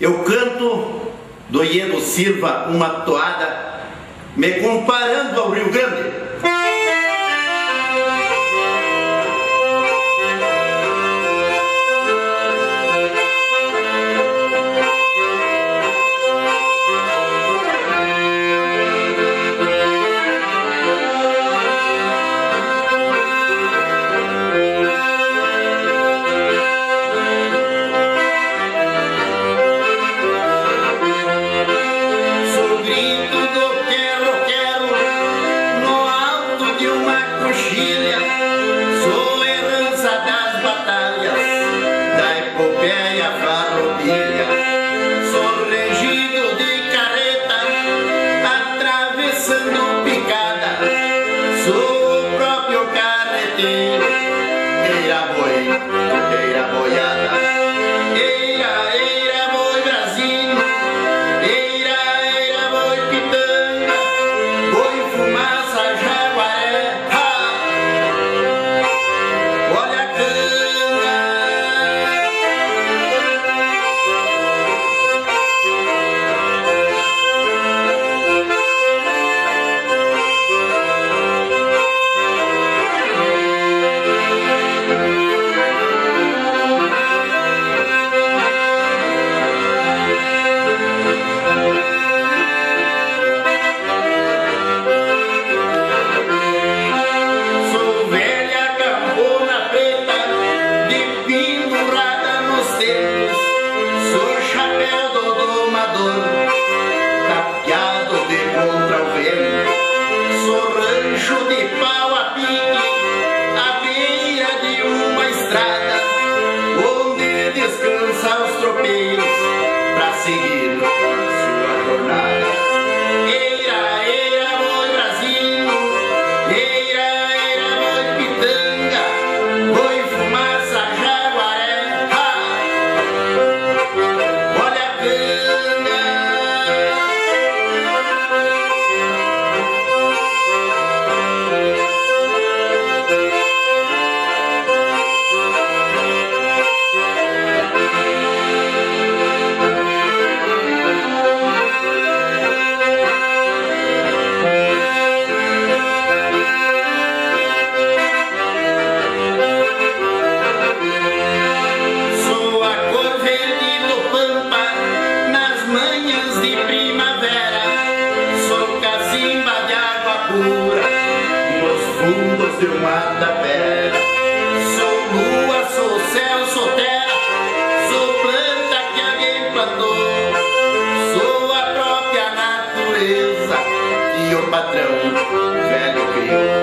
eu canto do Iedo Silva uma toada me comparando ao Rio Grande. Sou herança das batalhas, da epopeia farroupilha. Sou regido de carreta, atravessando picada. Sou o próprio carreteiro, eira boi, eira boiada. Eira, eira boi brasino, eira, eira boi pitanga, boi fumaça jaguaré. Sou chapéu do domador, tapeado de contra o vento. Sou rancho de pau a pique, à beira de uma estrada, onde descansa os tropeiros pra seguir sua jornada. Eira, eira, boi brasino, eira, eira, boi pitanga, boi fumaça, jaguaré. Nos fundos de uma tapera. Sou lua, sou céu, sou terra, sou planta que alguém plantou. Sou a própria natureza que o patrão velho criou.